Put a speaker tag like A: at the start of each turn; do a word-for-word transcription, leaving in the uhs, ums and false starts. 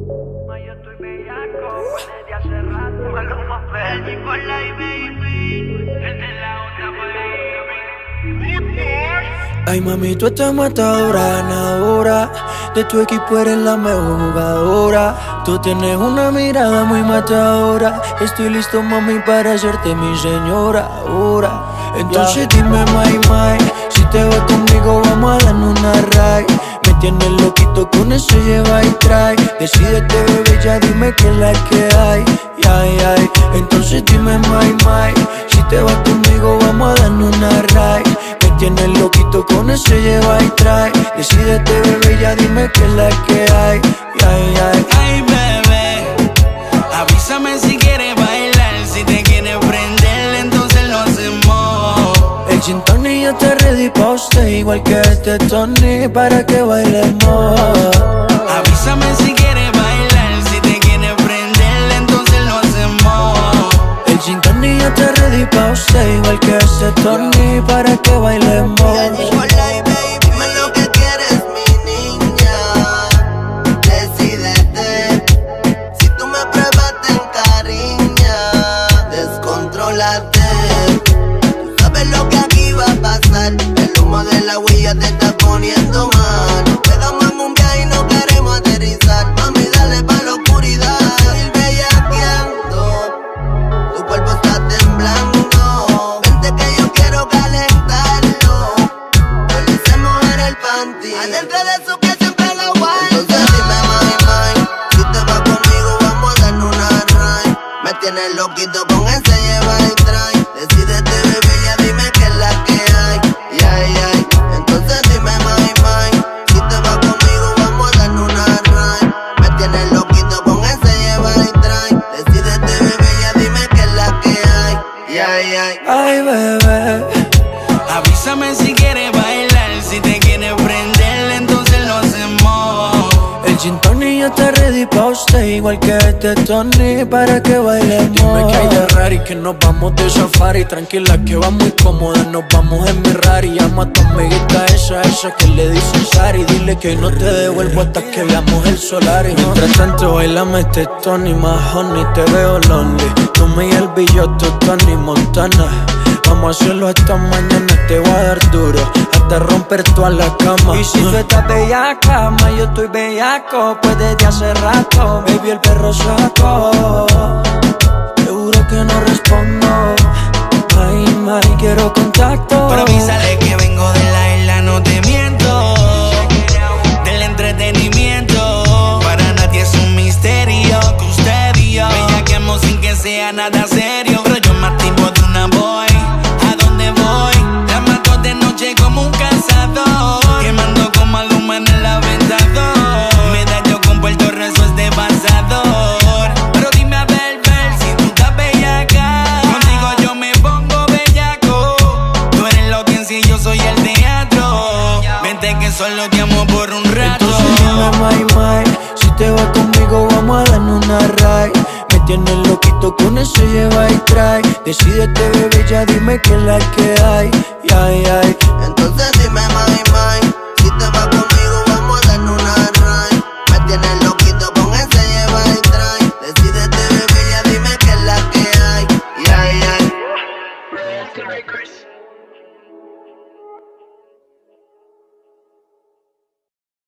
A: Ma, yo estoy bellaco desde hace rato. Maluma Baby por la baby. El de la onda baby.
B: Ay mami, tú estás matadora, ganadora. De tu equipo eres la mejor jugadora. Tú tienes una mirada muy matadora. Estoy listo mami para hacerte mi señora ahora. Entonces yeah. Dime my my, si te vas conmigo vamos a darnos una ride. Me tienes loquito con eso lleva y trae. Decídete bebé ya dime que es la que hay. Ay, ay. Entonces dime my my, si te vas conmigo vamos a darnos una ride. Me tienes loquito con eso lleva y trae. Decídete bebé ya dime que es la que hay. Ay, ay.
C: Ay bebé, avísame si quieres bailar. Si te quieres prender entonces lo hacemos.
B: El gin tonic ya está ready pa' usted, igual que este Tony, para que bailemos.
C: Avísame si quieres bailar, si te quieres prender, entonces lo hacemos.
B: El gin tonic ya está ready pa' usted, igual que este Tony, para que bailemos.
D: Hola baby, dime lo que quieres mi niña. Decídete, si tú me pruebas te encariñas. Descontrólate, tú sabes lo que aquí va a pasar. El humo de la huella te está poniendo mal. Quedamos en un viaje y no queremos aterrizar. Mami, dale pa' la oscuridad. Ir bellaqueando, tu cuerpo está temblando. Vente que yo quiero calentarlo. Policemos en el panty, adentro de su que siempre lo aguanta. Entonces dime mami, mami, si te vas conmigo vamos a darnos una ride. Me tienes loquito con ese lleva y trae. Decídete bebé ya dime que es la que hay. Ay, ay. Entonces dime mami, mami, si te vas conmigo vamos a darnos una ride. Me tienes loquito con ese lleva y trae. Decídete bebé ya dime que es la que hay. Ay, ay.
B: Ay bebé,
C: Avísame si quieres bailar, si te quieres prender, entonces lo hacemos.
B: el gin tonic ya está ready pa' usted, igual que este Tony, para que bailemos. Dime que hay de raro y que nos vamos de safari. Tranquila que va muy cómoda, nos vamos en mi Rari. Llama a tu amiguita esa, esa que le dicen Sari. Dile que hoy no te devuelvo hasta que veamos el solar. Y mientras tanto bailame este Tony, más honey, te veo lonely. Tú me y el billote, Tony Montana. Vamos a hacerlo hasta mañana, te voy a dar duro hasta romper toda la cama. Y si tú estás bellaca, ma, yo estoy bellaco, pues desde hace rato, baby, el perro sacó. Seguro que no respondo. Ay, ay, quiero contacto.
C: Pero avísale que vengo de la isla, no te miento. Del entretenimiento, para nadie es un misterio que usted y yo bellaqueamos sin que sea nada serio. Pero yo me activo de una boy. ¿A dónde voy? La mato de noche como un cazador, quemando con Maluma en el aventador. Medallo con Puerto Rezo es de pasador. Pero dime a ver, ver si tú estás bellaca. Contigo yo me pongo bellaco. Tú eres la audiencia y yo soy el teatro. Vente que solo te amo por un rato.
B: Entonces dime my my, si te vas conmigo vamos a darnos una ride. Me tienes loquito con eso lleva y trae. Decídete bebé ya dime que es la que hay. Ay, ay.
D: Entonces dime mami, mami, si te vas